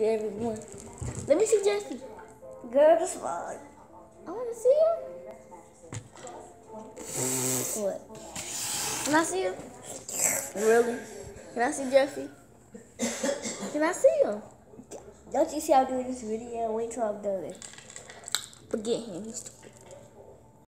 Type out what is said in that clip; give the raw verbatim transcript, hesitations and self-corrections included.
everyone. Let me see Jeffy. Girl, that's fine. I want to see him. What? Can I see him? Really? Can I see Jeffy? Can I see him? Don't you see I'm doing this video? Wait till I'm done. Forget him.